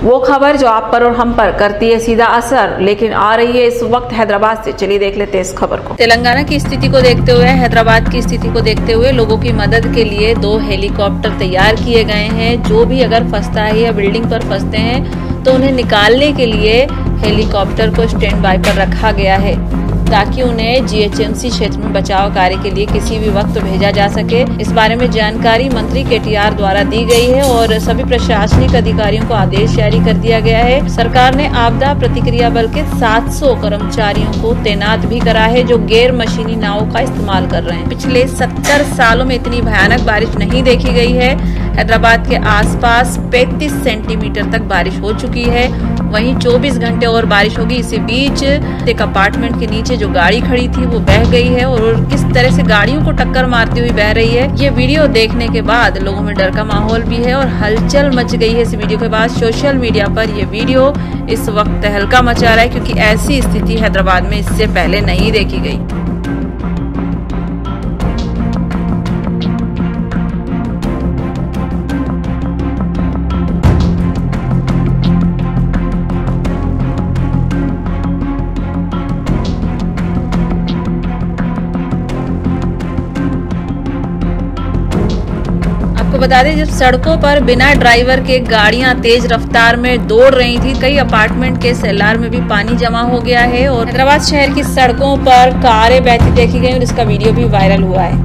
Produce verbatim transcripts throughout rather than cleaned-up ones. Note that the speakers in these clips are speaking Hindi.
वो खबर जो आप पर और हम पर करती है सीधा असर, लेकिन आ रही है इस वक्त हैदराबाद से। चलिए देख लेते हैं इस खबर को। तेलंगाना की स्थिति को देखते हुए, हैदराबाद की स्थिति को देखते हुए लोगों की मदद के लिए दो हेलीकॉप्टर तैयार किए गए हैं। जो भी अगर फंसता है या बिल्डिंग पर फंसते हैं तो उन्हें निकालने के लिए हेलीकॉप्टर को स्टैंड बाय पर रखा गया है, ताकि उन्हें जीएचएमसी क्षेत्र में बचाव कार्य के लिए किसी भी वक्त भेजा जा सके। इस बारे में जानकारी मंत्री केटीआर द्वारा दी गई है और सभी प्रशासनिक अधिकारियों को आदेश जारी कर दिया गया है। सरकार ने आपदा प्रतिक्रिया बल के सात सौ कर्मचारियों को तैनात भी करा है, जो गैर मशीनी नावों का इस्तेमाल कर रहे हैं। पिछले सत्तर सालों में इतनी भयानक बारिश नहीं देखी गई है। हैदराबाद के आसपास पैंतीस सेंटीमीटर तक बारिश हो चुकी है। वहीं चौबीस घंटे और बारिश होगी। इसी बीच एक अपार्टमेंट के नीचे जो गाड़ी खड़ी थी वो बह गई है और किस तरह से गाड़ियों को टक्कर मारती हुई बह रही है। ये वीडियो देखने के बाद लोगों में डर का माहौल भी है और हलचल मच गई है। इस वीडियो के बाद सोशल मीडिया पर ये वीडियो इस वक्त तहलका मचा रहा है, क्योंकि ऐसी स्थिति हैदराबाद में इससे पहले नहीं देखी गई। आपको बता दें, जब सड़कों पर बिना ड्राइवर के गाड़ियां तेज रफ्तार में दौड़ रही थी, कई अपार्टमेंट के सेलार में भी पानी जमा हो गया है और हैदराबाद शहर की सड़कों पर कारें बहती देखी गई और इसका वीडियो भी वायरल हुआ है।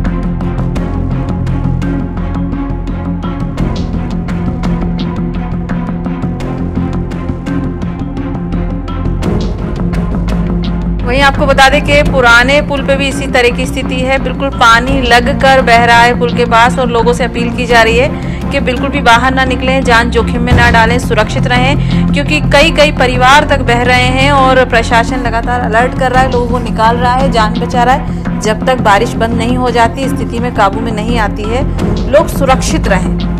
वहीं आपको बता दें कि पुराने पुल पे भी इसी तरह की स्थिति है। बिल्कुल पानी लग कर बह रहा है पुल के पास और लोगों से अपील की जा रही है कि बिल्कुल भी बाहर ना निकलें, जान जोखिम में ना डालें, सुरक्षित रहें, क्योंकि कई कई परिवार तक बह रहे हैं और प्रशासन लगातार अलर्ट कर रहा है, लोगों को निकाल रहा है, जान बचा रहा है। जब तक बारिश बंद नहीं हो जाती, स्थिति में काबू में नहीं आती है, लोग सुरक्षित रहें।